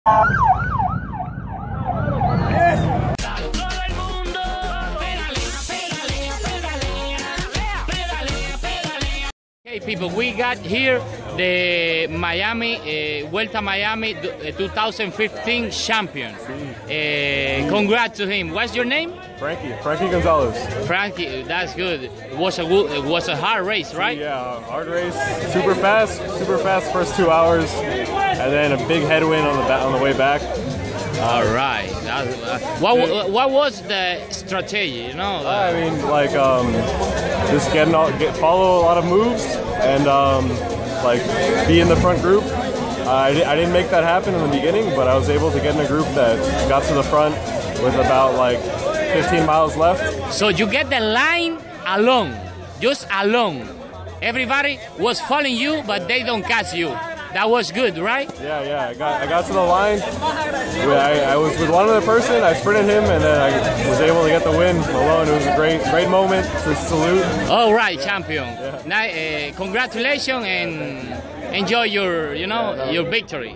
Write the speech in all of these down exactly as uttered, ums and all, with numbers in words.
Hey people, we got here the Miami, uh, Vuelta Miami twenty fifteen champion. Uh, congrats to him. What's your name? Frankie, Frankie Gonzalez. Frankie, that's good. It was a good, it was a hard race, right? Yeah, hard race, super fast, super fast first two hours, and then a big headwind on the on the way back. All right. That, uh, what what was the strategy? You know. Uh, I mean, like um, just getting all, get follow a lot of moves and um, like be in the front group. Uh, I, I didn't make that happen in the beginning, but I was able to get in a group that got to the front with about like fifteen miles left. So you get the line alone, just alone. Everybody was following you, but they don't catch you. That was good, right? Yeah, yeah. I got I got to the line. I, I was with one other person. I sprinted him, and then I was able to get the win alone. It was a great, great moment to salute. All right, yeah. Champion. Yeah. Now, uh, congratulations and enjoy your, you know, yeah, no. your victory.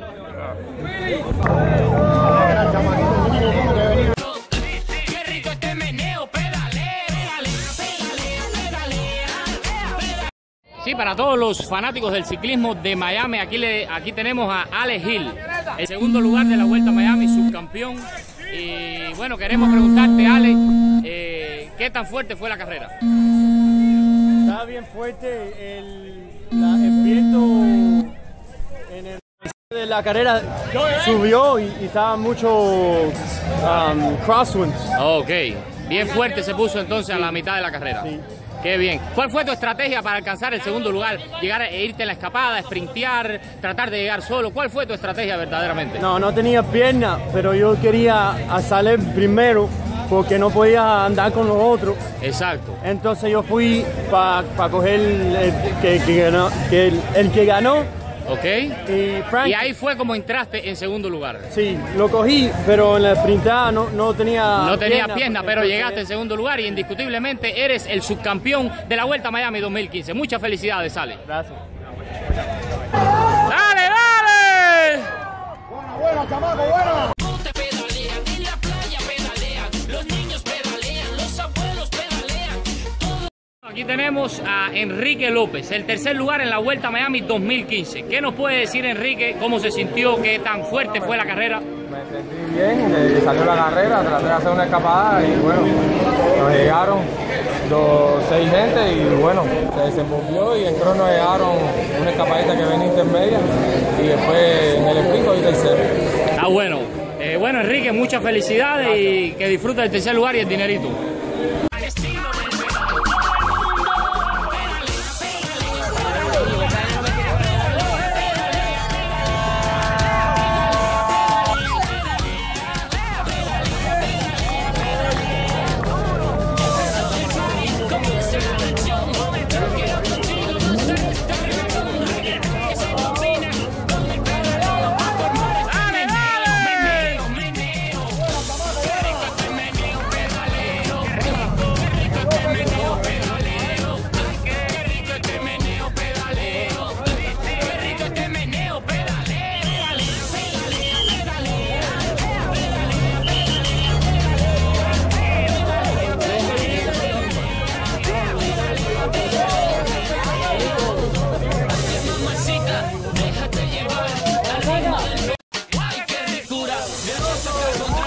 Sí, para todos los fanáticos del ciclismo de Miami, aquí, le, aquí tenemos a Alex Hill, el segundo lugar de la Vuelta a Miami, subcampeón. Y bueno, queremos preguntarte, Alex, eh, ¿qué tan fuerte fue la carrera? Estaba bien fuerte, el, la, el viento en el de la carrera subió y, y estaba mucho um, crosswinds. Ok, bien fuerte se puso entonces a la mitad de la carrera. Sí. Qué bien. ¿Cuál fue tu estrategia para alcanzar el segundo lugar? Llegar a irte en la escapada, sprintear, tratar de llegar solo. ¿Cuál fue tu estrategia verdaderamente? No, no tenía pierna, pero yo quería salir primero porque no podía andar con los otros. Exacto. Entonces yo fui para pa coger el, el, que, que ganó, que el, el que ganó. Ok. Y, Frank, y ahí fue como entraste en segundo lugar. Sí, lo cogí, pero en la sprintada no, no tenía No tenía pierna, pierna, pero llegaste en segundo lugar y indiscutiblemente eres el subcampeón de la Vuelta a Miami dos mil quince. Muchas felicidades, Ale. Gracias. ¡Dale, dale! Buena, buena, chamaco, buena. Aquí tenemos a Enrique López, el tercer lugar en la Vuelta a Miami dos mil quince. ¿Qué nos puede decir, Enrique? ¿Cómo se sintió? ¿Qué tan fuerte fue la carrera? Me sentí bien, eh, salió la carrera, traté de hacer una escapada y bueno, nos llegaron dos, seis gente y bueno, se desenvolvió y en crono nos llegaron una escapadita que venía intermedia y después en el sprint y tercero. Está bueno. Eh, bueno, Enrique, muchas felicidades. Gracias. Y que disfrutes del tercer lugar y el dinerito. Ay, qué ricura, de rosa